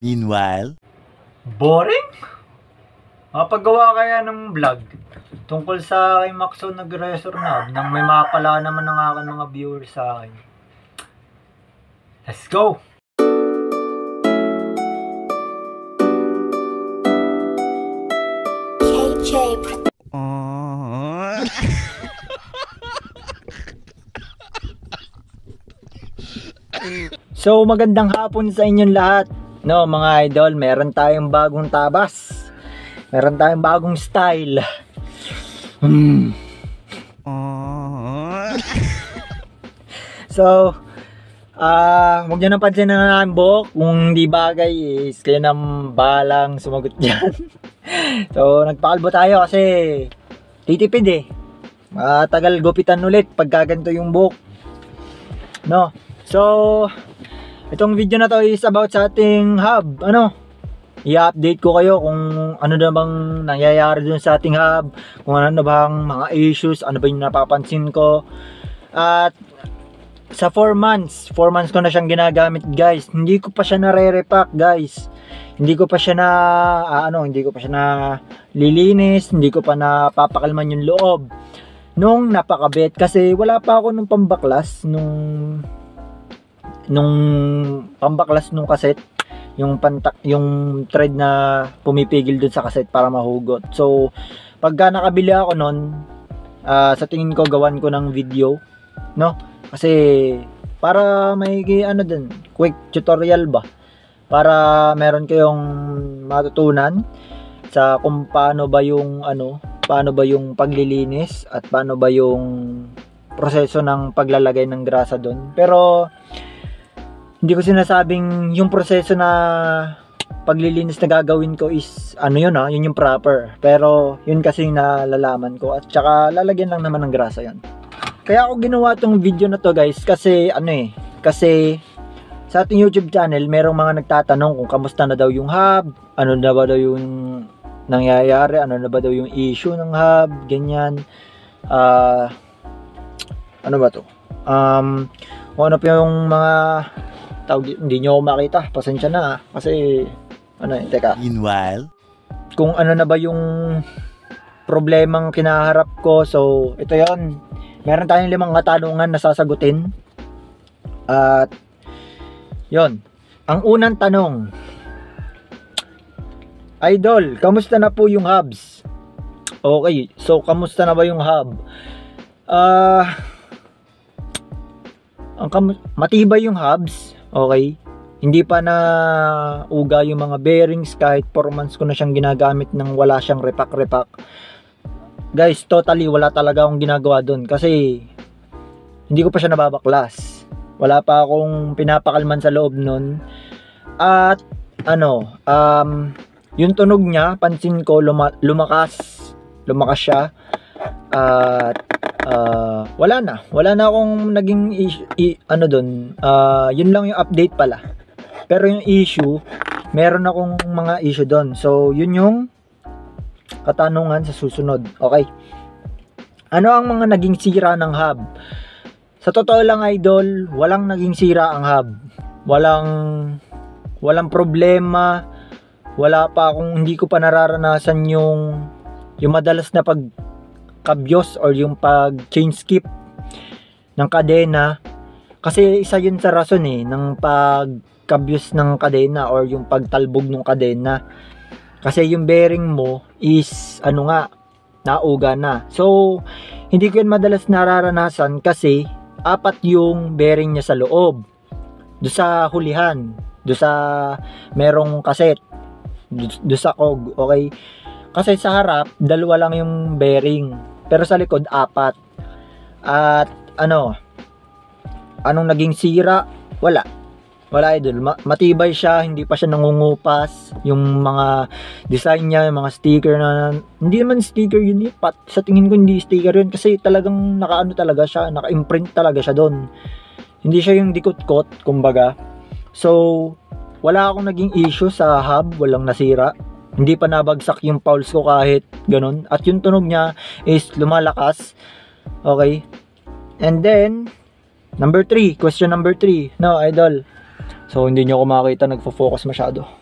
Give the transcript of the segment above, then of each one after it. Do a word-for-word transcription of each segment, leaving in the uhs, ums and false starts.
Meanwhile, boring? Mapagawa kaya ng vlog tungkol sa kay maxzone na aggressor na nang may mapala naman ng aking mga viewers sa akin. Let's go! K J. So magandang hapon sa inyong lahat. No, mga idol, meron tayong bagong tabas. Meron tayong bagong style. Hmm. So, ah, uh, huwag nyo nang pansin na ng buhok. Kung hindi bagay is kayo nang balang sumagot dyan. So, nagpakalbo tayo kasi titipid eh. Matagal gupitan ulit pag gaganto yung buhok. No? So, itong video na to is about sa ating hub. Ano? I-update ko kayo kung ano na bang nangyayari dun sa ating hub, kung ano na bang mga issues, ano ba yung napapansin ko. At sa four months, four months ko na siyang ginagamit, guys. Hindi ko pa siya nare-repack, guys. Hindi ko pa siya na ah, ano, hindi ko pa siya na lilinis, hindi ko pa napapakalman yung loob nung napakabit kasi wala pa ako nung pambaklas nung nung pambaklas nung kaset, yung pantak, yung thread na pumipigil dun sa kaset para mahugot. So pagka nakabili ako nun, uh, sa tingin ko gawan ko ng video, no? Kasi para may ano dun, quick tutorial ba, para meron kayong matutunan sa kung paano ba yung ano, paano ba yung paglilinis at paano ba yung proseso ng paglalagay ng grasa doon. Pero hindi ko sinasabing yung proseso na paglilinis na gagawin ko is ano yun ha, yun yung proper. Pero yun kasi yung nalalaman ko at saka lalagyan lang naman ng grasa yan. Kaya ako ginawa tong video na to, guys, kasi ano eh, kasi sa ating YouTube channel merong mga nagtatanong kung kamusta na daw yung hub, ano na ba daw yung nangyayari, ano na ba daw yung issue ng hub, ganyan. Ah, uh, ano ba to? Um, kung ano pa yung mga tawag, hindi nyo ako makita, pasensya na kasi ano eh, teka. Meanwhile, Kung ano na ba yung problemang kinaharap ko, so ito yon. Meron tayong limang katanungan na sasagutin. At yon. Ang unang tanong, Idol, kamusta na po yung hubs? Okay, so kamusta na ba yung hub? Ah, uh, ang kam- matibay yung hubs. Okay, hindi pa na uga yung mga bearings kahit four months ko na siyang ginagamit nang wala siyang repack-repack. Guys, totally wala talaga akong ginagawa doon kasi hindi ko pa siya nababaklas. Wala pa akong pinapakalman sa loob nun. At ano, um, yung tunog niya, pansin ko luma- lumakas. Lumakas siya. At uh, wala na. Wala na akong naging issue, i- ano doon. Uh, yun lang yung update pala. Pero yung issue, meron akong mga issue doon. So, yun yung katanungan sa susunod. Okay. Ano ang mga naging sira ng hub? Sa totoo lang, idol, walang naging sira ang hub. Walang walang problema. Wala pa akong, hindi ko pa nararanasan yung yung madalas na pagkabyos or yung pag change skip ng kadena. Kasi isa yun sa rason eh ng pagkabyos ng kadena or yung pagtalbog ng kadena. Kasi yung bearing mo is ano nga, nauga na. So, hindi ko yun madalas nararanasan kasi apat yung bearing niya sa loob. Doon sa hulihan, doon sa merong kaset, doon sa kog, okay? Kasi sa harap, dalawa lang yung bearing. Pero sa likod, apat. At ano, anong naging sira? Wala. Wala, idol. Matibay siya, hindi pa siya nangungupas. Yung mga design niya, yung mga sticker na, hindi naman sticker yun, pat, sa tingin ko hindi sticker yun kasi talagang nakaano talaga siya, naka-imprint talaga siya doon. Hindi siya yung dikot-kot, kumbaga. So, wala akong naging issue sa hub, walang nasira. Hindi pa nabagsak yung pulse ko kahit ganun. At yung tunog niya is lumalakas. Okay. And then, number three, question number three. No, idol. So, hindi nyo ako makakita, nagfo-focus masyado.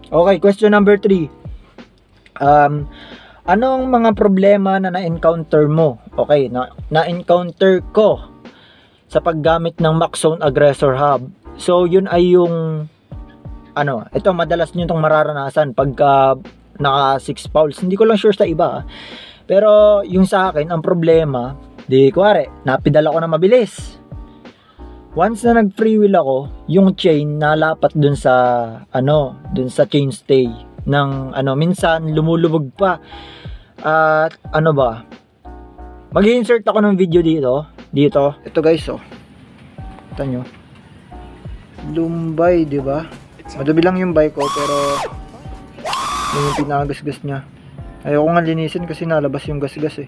Okay, question number three. Um, anong mga problema na na-encounter mo? Okay, na na-encounter ko sa paggamit ng maxzone aggressor hub. So, yun ay yung ano, ito madalas nyo itong mararanasan pagka naka six fouls. Hindi ko lang sure sa iba. Pero yung sa akin, ang problema, di kuwari, napidala ko na mabilis. Once na nag free wheel ako, yung chain nalapat dun sa ano, dun sa chain stay ng ano, minsan lumulubog pa. At uh, ano ba? Mag-insert ako ng video dito, dito. Ito guys, oh. Ito nyo. Lumbay, di ba? Madumi lang yung bike ko, pero yun yung pinagasgas niya. Ayoko nga linisin kasi nalabas yung gasgas eh.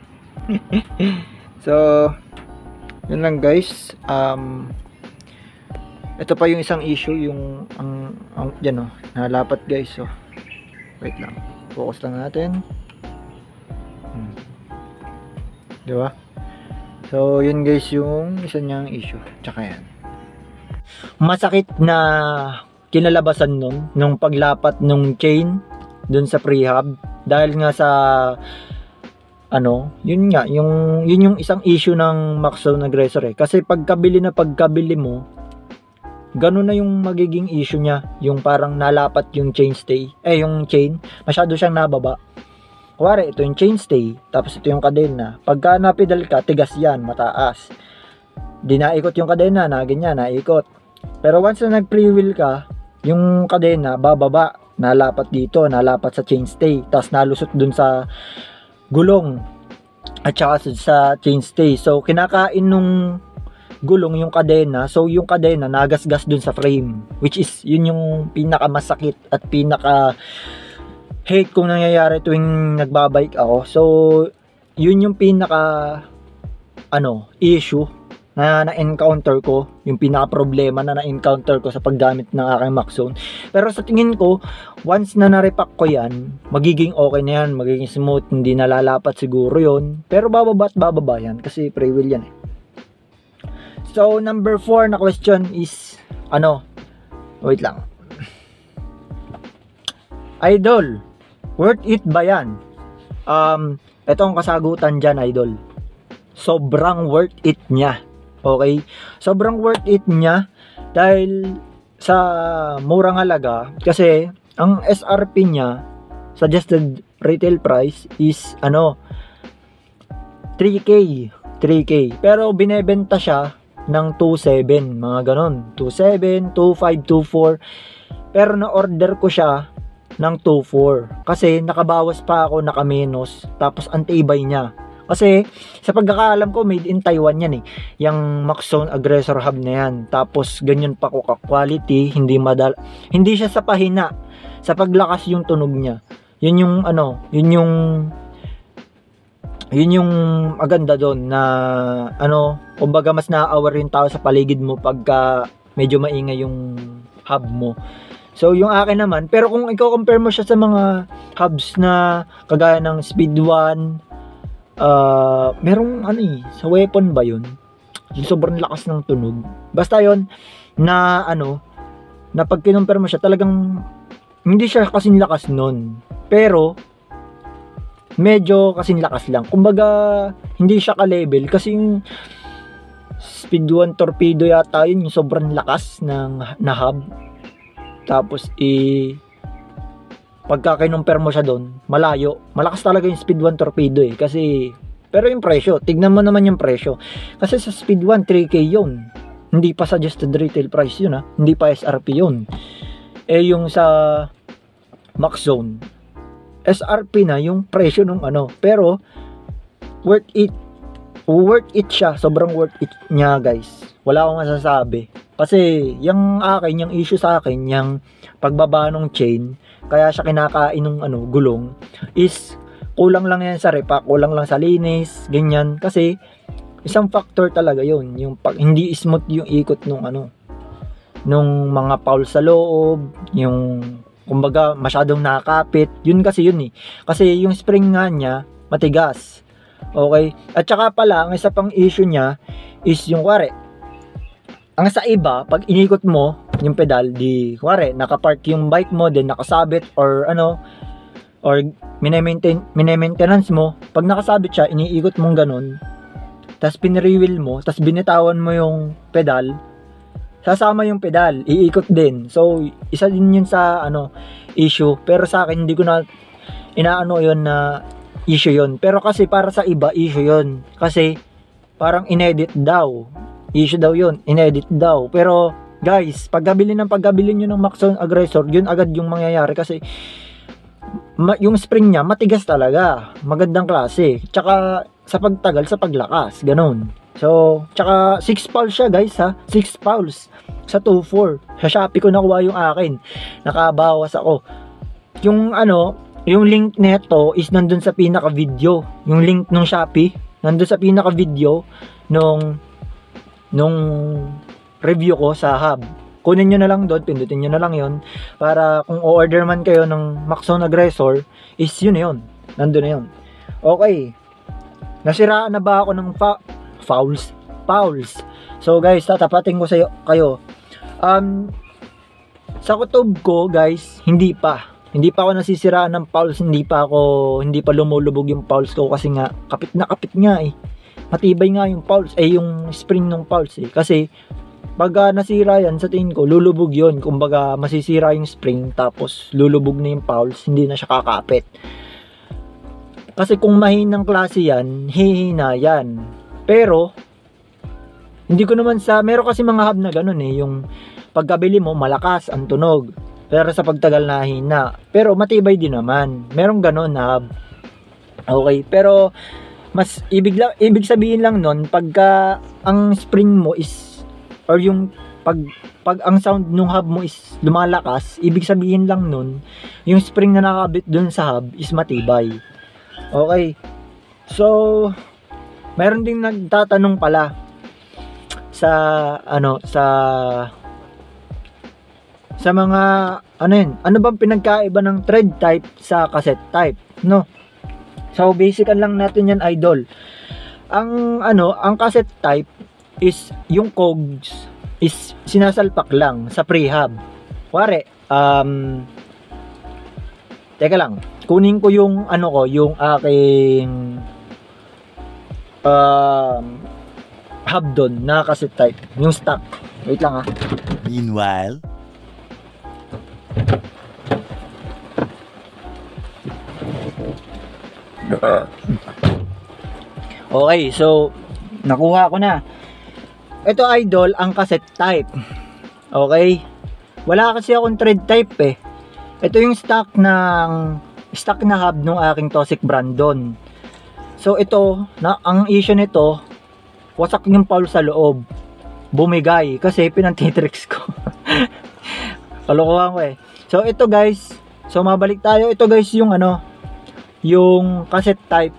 So, yun lang guys. Um, ito pa yung isang issue, yung ang, ang yan oh, nalapat guys. So, wait lang. Focus lang natin. Hmm. Di ba? So, yun guys yung isa niyang issue. Tsaka yan. Masakit na kinalabasan nun nung paglapat nung chain dun sa prehab dahil nga sa ano, yun nga yung yun yung isang issue ng maxzone aggressor eh, kasi pagkabili na pagkabili mo ganun na yung magiging issue niya, yung parang nalapat yung chain stay eh yung chain masyado siyang nababa. Kuwari ito yung chain stay tapos ito yung kadena, pagka napedal ka tigas yan, mataas, di naikot yung kadena na ganyan, naikot. Pero once na nag free wheel ka, yung kadena bababa, nalapat dito, nalapat sa chain stay, tapos nalusot dun sa gulong at saka sa chain stay. So kinakain nung gulong yung kadena, so yung kadena nagasgas dun sa frame, which is yun yung pinakamasakit at pinaka hate kung nangyayari tuwing nagbabike ako. So yun yung pinaka ano issue na na-encounter ko, yung pinaka-problema na na-encounter ko sa paggamit ng aking maxzone. Pero sa tingin ko, once na na-repack ko yan, magiging okay na yan, magiging smooth, hindi nalalapat siguro yon. Pero bababa at bababa yan, kasi free wheel yan eh. So, number four na question is, ano, wait lang. Idol, worth it ba yan? Um, ito ang kasagutan dyan, idol. Sobrang worth it niya. Okay? Sobrang worth it niya dahil sa murang halaga, kasi ang S R P niya, suggested retail price is ano three K, three K. Pero binebenta siya ng two seven, mga ganon. two seven, two five, two four. Pero na-order ko siya ng two four kasi nakabawas pa ako, nakamenos, tapos ang tibay niya. Kasi sa pagkakaalam ko, made in Taiwan yan eh, yung maxzone aggressor hub na yan. Tapos ganyan pa ko ka-quality, hindi madal hindi siya sa pahina, sa paglakas yung tunog niya. Yun yung ano, yun yung yun yung maganda doon, na ano, kumbaga mas na-aware yung tao sa paligid mo pagka medyo maingay yung hub mo. So yung akin naman, pero kung ikaw compare mo siya sa mga hubs na kagaya ng Speed one, Uh, merong ano eh, sa weapon ba yun? Yung sobrang lakas ng tunog. Basta yun, na ano, na pag kinumpare mo siya, talagang hindi siya kasing lakas nun. Pero, medyo kasing lakas lang. Kumbaga, hindi siya ka-level. Kasi yung Speed one torpedo yata yun, yung sobrang lakas ng na hub. Tapos, i... pagka kinumpare mo siya doon, malayo. Malakas talaga yung Speed one torpedo eh. Kasi, pero yung presyo, tignan mo naman yung presyo. Kasi sa Speed one, three K yun. Hindi pa suggested retail price yun ha. Hindi pa S R P yun. Eh yung sa maxzone, S R P na yung presyo nung ano. Pero, worth it. Worth it siya. Sobrang worth it niya guys. Wala akong masasabi. Kasi, yung akin, yung issue sa akin, yung pagbaba ng chain, kaya siya kinakain ng ano, gulong, is kulang lang yan sa repack, kulang lang sa linis, ganyan. Kasi isang factor talaga yun, yung pag, hindi smooth yung ikot nung ano, nung mga foul sa loob, yung kumbaga masyadong nakakapit, yun kasi yun eh. Kasi yung spring nga niya matigas. Okay? At saka pala, ang isa pang issue niya is yung kuwari, ang sa iba, pag inikot mo, yung pedal, di kuwari nakapark yung bike mo, then nakasabit or ano, or mine-maintain, mine-maintenance mo. Pag nakasabit siya, iniikot mong ganun, tas pinrewheel mo, tas binitawan mo yung pedal, sasama yung pedal, iikot din. So isa din yun sa ano issue, pero sa akin hindi ko na inaano yun na issue yun. Pero kasi para sa iba issue yun, kasi parang inedit daw, issue daw yun, inedit daw. Pero guys, pagkabili ng pagkabili nyo ng maxzone aggressor, yun agad yung mangyayari, kasi ma yung spring nya matigas talaga, magandang klase, tsaka sa pagtagal, sa paglakas, ganun. So, tsaka six pulse siya guys ha, six pulse sa two four. Sa Shopee ko nakuha yung akin, nakabawas ako. Yung ano, yung link neto is nandun sa pinaka video, yung link ng Shopee nandun sa pinaka video nung nung review ko sa hub. Kunin nyo na lang doon, pindutin nyo na lang yon, para kung o-order man kayo ng maxzone aggressor, is yun na yun, nandun na yun. Okay, nasiraan na ba ako ng fa fouls? Fouls. So guys, tatapatin ko sa kayo. Um, sa kutob ko guys, hindi pa. Hindi pa ako nasisiraan ng fouls, hindi pa ako, hindi pa lumulubog yung fouls ko, kasi nga, kapit na kapit nga eh. Matibay nga yung fouls, eh yung spring ng fouls eh. Kasi, pag uh, nasira yan, sa tingin ko, lulubog yun. Kumbaga, masisira yung spring, tapos lulubog na yung fouls, hindi na siya kakapit. Kasi kung mahinang klase yan, hihina yan. Pero, hindi ko naman sa, meron kasi mga hub na ganun eh, yung pagkabili mo, malakas ang tunog. Pero sa pagtagal na hina. Pero matibay din naman. Merong ganun na hub. Okay, pero, mas ibig, lang, ibig sabihin lang nun, pagka ang spring mo is, or yung pag pag ang sound ng hub mo is lumalakas, ibig sabihin lang nun, yung spring na nakabit dun sa hub is matibay. Okay. So, mayroon ding nagtatanong pala sa ano sa sa mga ano yun, ano bang pinagkaiba ng thread type sa cassette type, no? So, basican lang natin yan, idol. Ang ano, ang cassette type is yung cogs is sinasalpak lang sa prehab. Kuwari, um, teka lang, kunin ko yung ano ko, yung aking um, hub doon na cassette type, yung stock. Wait lang ha. Meanwhile, okay, so nakuha ko na. Ito idol, ang cassette type. Okay? Wala kasi akong thread type eh. Ito yung stock ng stock na hub ng aking Tosik Brandon. So ito, na ang issue nito, wasak yung pulse sa loob. Bumigay kasi pinantitrix ko. Kalokohan ko eh. So ito guys, so mabalik tayo. Ito guys yung ano, yung cassette type.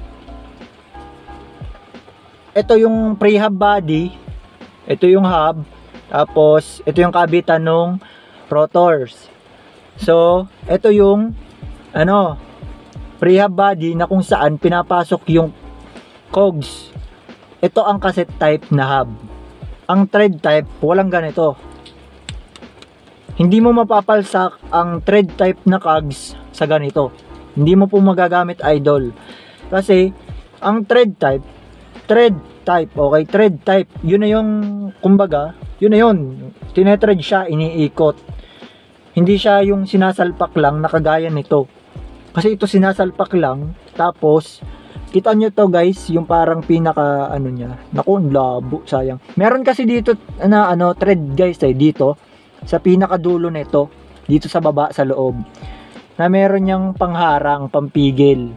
Ito yung pre-hub body. Ito yung hub. Tapos, ito yung kabitan ng rotors. So, ito yung ano, pre-hub body na kung saan pinapasok yung cogs. Ito ang cassette type na hub. Ang thread type, walang ganito. Hindi mo mapapalsak ang thread type na cogs sa ganito. Hindi mo po magagamit, idol. Kasi, ang thread type, thread type, okay, thread type, yun na yung, kumbaga, yun na yun, tinetread siya, iniikot. Hindi siya yung sinasalpak lang, nakagaya nito. Kasi ito sinasalpak lang, tapos, kita nyo to guys, yung parang pinaka, ano niya, naku, labo, sayang. Meron kasi dito, na, ano, thread guys, eh, dito, sa pinaka dulo nito, dito sa baba, sa loob, na meron niyang pangharang, pampigil,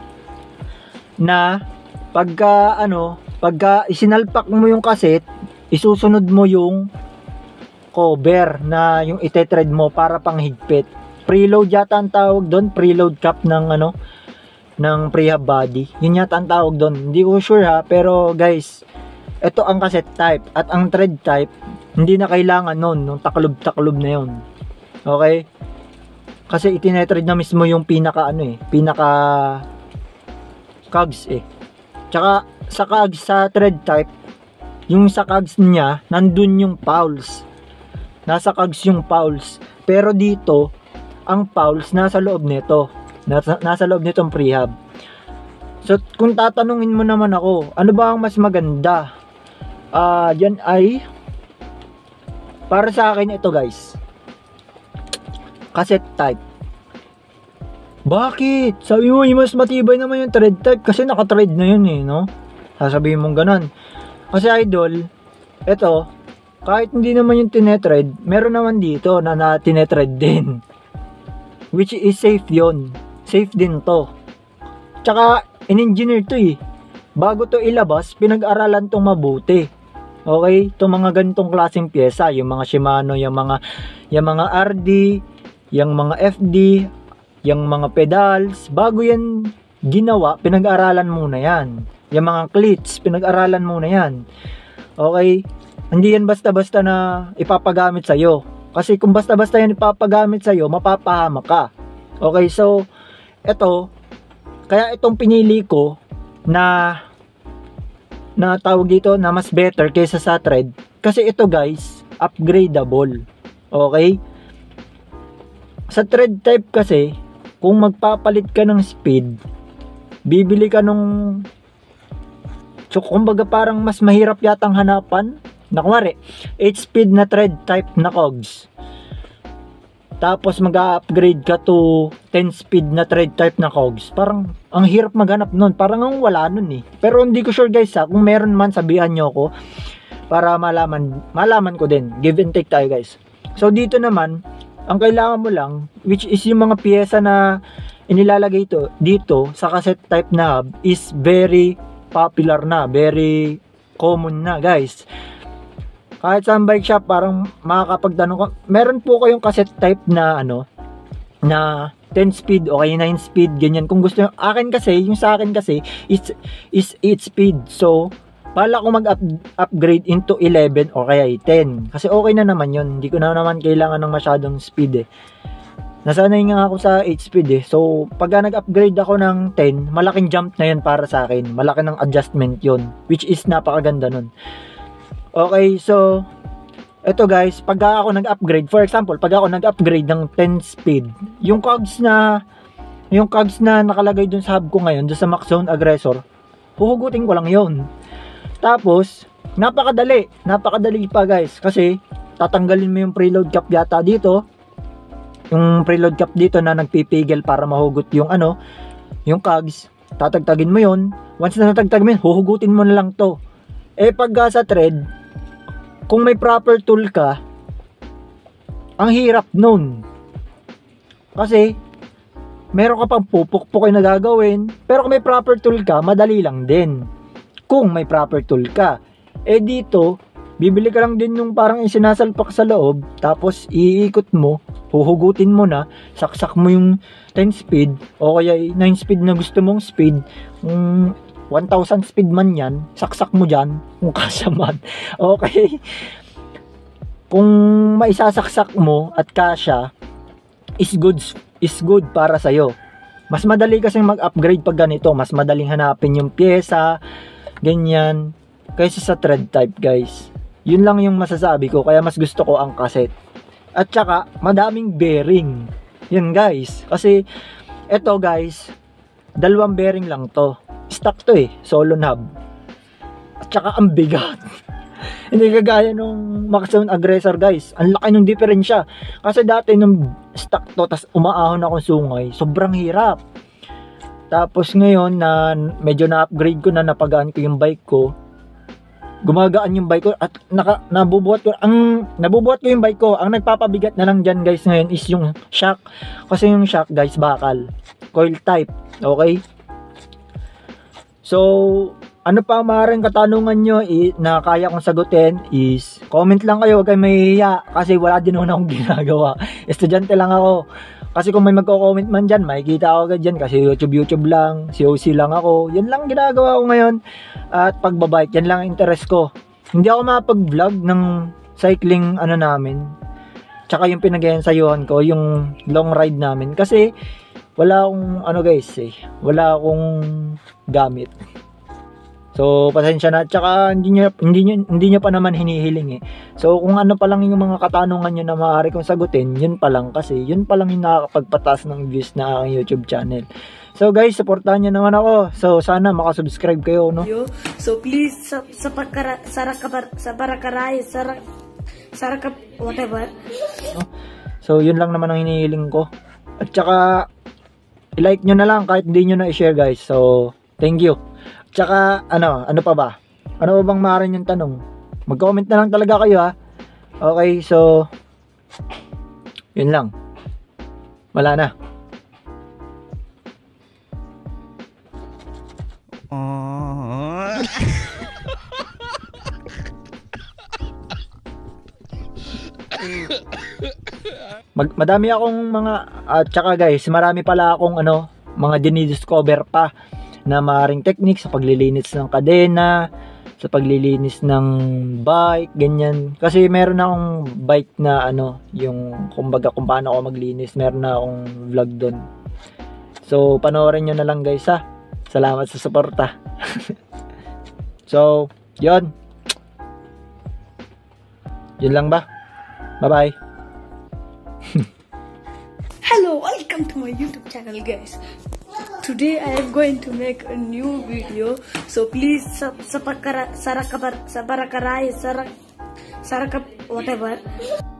na, pagka, ano, pagka isinalpak mo yung cassette, isusunod mo yung cover na yung ite-thread mo para panghigpit. Preload yata ang tawag doon, preload cap ng ano, ng prehab body. Yun yata ang tawag doon. Hindi ko sure ha, pero guys, ito ang cassette type at ang thread type, hindi na kailangan noon, nung taklob-taklob na yun. Okay? Kasi itinetread na mismo yung pinaka ano eh, pinaka cogs eh. Tsaka sa cogs, sa thread type, yung sa cogs niya, nandun yung pulse. nasa cogs yung fouls. Pero dito, ang fouls nasa loob nito. Nasa, nasa loob nitong prehab. So, kung tatanungin mo naman ako, ano ba ang mas maganda? Ah, uh, diyan ay para sa akin ito, guys. Cassette type. Bakit? Sabi mo, yung mas matibay naman yung thread type kasi naka-thread na yun eh, no? Sasabihin mong ganun. Kasi idol, ito, kahit hindi naman yung tinetread, meron naman dito na na tinetread din. Which is safe yun. Safe din to. Tsaka, in-engineer to eh. Bago to ilabas, pinag-aralan tong mabuti. Okay? Itong mga ganitong klaseng pyesa, yung mga Shimano, yung mga, yung mga R D, yung mga F D, yung mga pedals, bago yan ginawa, pinag-aralan muna yan. Yung mga cleats, pinag-aralan muna yan. Okay? Hindi yan basta-basta na ipapagamit sa'yo. Kasi kung basta-basta yan ipapagamit sa'yo, mapapahama ka. Okay, so, eto, kaya itong pinili ko na, na tawag dito na mas better kaysa sa thread. Kasi ito guys, upgradable. Okay? Sa thread type kasi, kung magpapalit ka ng speed, bibili ka nung, so kumbaga parang mas mahirap yatang hanapan. Na kumari, eight speed na thread type na cogs. Tapos mag-upgrade ka to ten speed na thread type na cogs. Parang ang hirap maghanap nun. Parang ang wala nun eh. Pero hindi ko sure guys ha. Kung meron man, sabihan nyo ako para malaman, malaman ko din. Give and take tayo guys. So dito naman, ang kailangan mo lang, which is yung mga piyesa na inilalagay ito dito sa cassette type na hub is very popular na, very common na guys. Kahit sa bike shop, parang makakapagtanong ko, meron po kayong cassette type na ano, na ten speed o kaya nine speed, ganyan. Kung gusto nyo, akin kasi, yung sa akin kasi, is, is eight speed. So, pala ko mag-upgrade into eleven o kaya ten. Kasi okay na naman yun. Hindi ko na naman kailangan ng masyadong speed eh. Nasanay nga ako sa eight speed eh. So, pag nag-upgrade ako ng ten, malaking jump na yun para sa akin. Malaki ng adjustment yun. Which is napakaganda nun. Okay, so, eto guys, pag ako nag-upgrade, for example, pag ako nag-upgrade ng ten speed, yung cogs na, yung cogs na nakalagay dun sa hub ko ngayon, dun sa maxzone aggressor, huhugutin ko lang yun. Tapos, napakadali, napakadali pa guys, kasi, tatanggalin mo yung preload cap yata dito, yung preload cap dito na nagpipigil para mahugot yung ano, yung cogs, tatagtagin mo yun, once na natagtag mo yun, huhugutin mo na lang to. Eh, pag sa thread, kung may proper tool ka, ang hirap nun. Kasi, meron ka pang pupukpukin na gagawin, pero kung may proper tool ka, madali lang din. Kung may proper tool ka. Eh dito, bibili ka lang din yung parang isinasalpak sa loob, tapos iikot mo, huhugutin mo na, saksak mo yung ten speed, o kaya nine speed na gusto mong speed, um, one thousand speed man yan, saksak mo dyan, kung kasya man. Okay? Kung maisasaksak mo at kasya, is good, is good para sa'yo. Mas madali kasi mag-upgrade pag ganito. Mas madaling hanapin yung pyesa, ganyan, kaysa sa thread type guys. Yun lang yung masasabi ko, kaya mas gusto ko ang cassette. At saka, madaming bearing. Yun guys. Kasi, eto guys, dalawang bearing lang to. Stock to eh, solo knob. At saka ang bigat. Hindi kagaya nung maxzone aggressor guys. Ang laki ng diferensya. Kasi dati nung stock to, tas umaahon ako sungay, sobrang hirap. Tapos ngayon na medyo na-upgrade ko na, napagaan ko yung bike ko, gumagaan yung bike ko at naka, nabubuhat ko ang nabubuhat ko yung bike ko. Ang nagpapabigat na lang dyan guys ngayon is yung shock. Kasi yung shock guys bakal. Coil type. Okay? So, ano pa maaaring katanungan nyo eh, na kaya kong sagutin is comment lang kayo, huwag kayo mahihiya kasi wala din naman akong ginagawa. Estudyante lang ako. Kasi kung may magko-comment man dyan, makikita ako agad dyan kasi YouTube YouTube lang, C O C lang ako. Yan lang ginagawa ko ngayon. At pagbabike, yan lang interest ko. Hindi ako mapag-vlog ng cycling ano namin. Tsaka yung pinag-ensayuhan ko, yung long ride namin. Kasi wala akong ano guys eh, wala akong gamit. So, pasensya na. Tsaka, hindi nyo, hindi nyo, hindi nyo pa naman hinihiling eh. So, kung ano pa lang yung mga katanungan nyo na maaari kong sagutin, yun pa lang kasi. Yun pa lang yung nakakapagpataas ng views na aking YouTube channel. So, guys, supportahan nyo naman ako. So, sana makasubscribe kayo, no? So, please, sa, sa pagkara, sarakapar, sa barakaray, sarak, sarakap, whatever. So, yun lang naman ang hinihiling ko. At tsaka, i-like nyo na lang kahit hindi nyo na i-share, guys. So, thank you. Tsaka, ano, ano pa ba? Ano pa bang maaari yung tanong? Mag-comment na lang talaga kayo, ha? Okay, so, yun lang. Wala na. Mag madami akong mga, at uh, tsaka guys, marami pala akong ano, mga dinidiscover pa na maaaring technique sa paglilinis ng kadena, sa paglilinis ng bike, ganyan. Kasi meron akong bike na ano, yung kumbaga kung paano ako maglinis, meron na akong vlog doon. So, panoorin nyo na lang guys ha. Salamat sa suporta. So, yun. Yun lang ba? Bye-bye. Hello, welcome to my YouTube channel, guys. Today I am going to make a new video, so please sa sa pagkara, sarakapar, sa barakaray, sarak, sarakap, whatever.